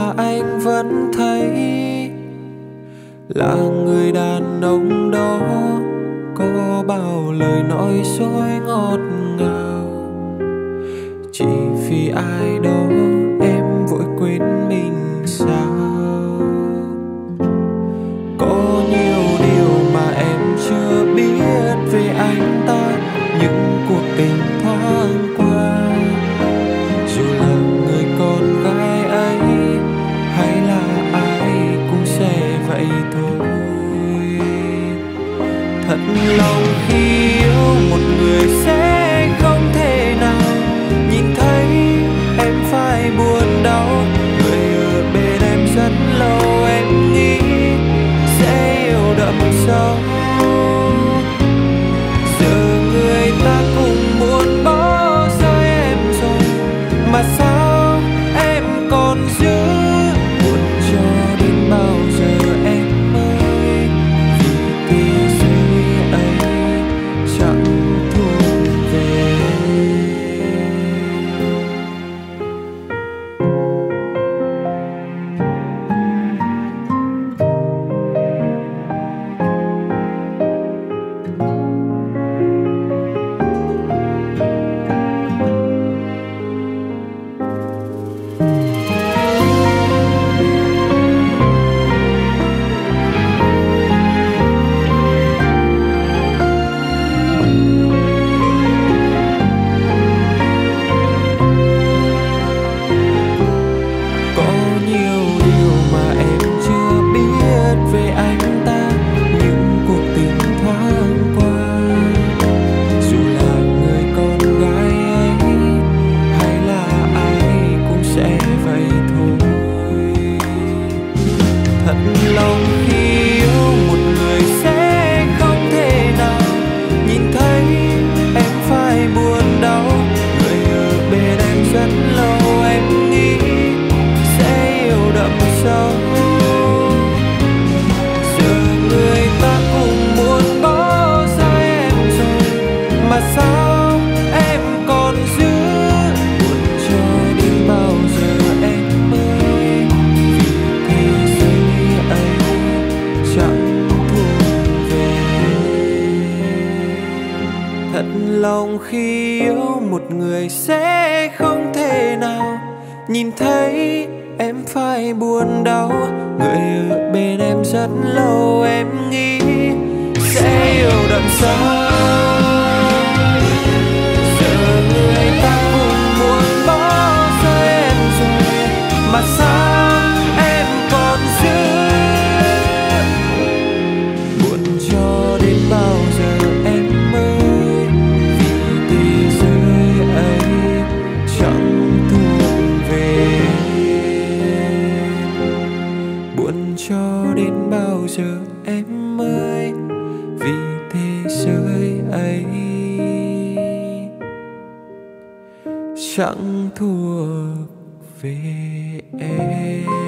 mà anh vẫn thấy là người đàn ông đó có bao lời nói dối ngọt ngào. Chỉ vì ai đó em vội quên mình sao? Có nhiều điều mà em chưa biết về anh ta, những cuộc tình thoáng qua. Dù là người con gái ấy hay là ai cũng sẽ vậy thôi. Thật lòng khi yêu một người sẽ không thể nào nhìn thấy em phải buồn đau. Người ở bên em rất lâu em nghĩ sẽ yêu đậm sâu. Giờ người ta cùng muốn bỏ rơi em rồi, mà sao em còn giữ? Buồn cho đến bao giờ em ơi? Vì thế giới ấy chẳng thuộc về. Lòng khi yêu một người sẽ không thể nào nhìn thấy em phải buồn đau. Người ở bên em rất lâu em nghĩ sẽ yêu đậm sâu. Giờ người ta cùng muốn bỏ rơi em rồi, mà sao em còn giữ? Buồn cho đến bao giờ em ơi? Vì thế giới ấy chẳng thuộc về. Buồn cho đến bao giờ em ơi? Vì thế giới ấy chẳng thuộc về em.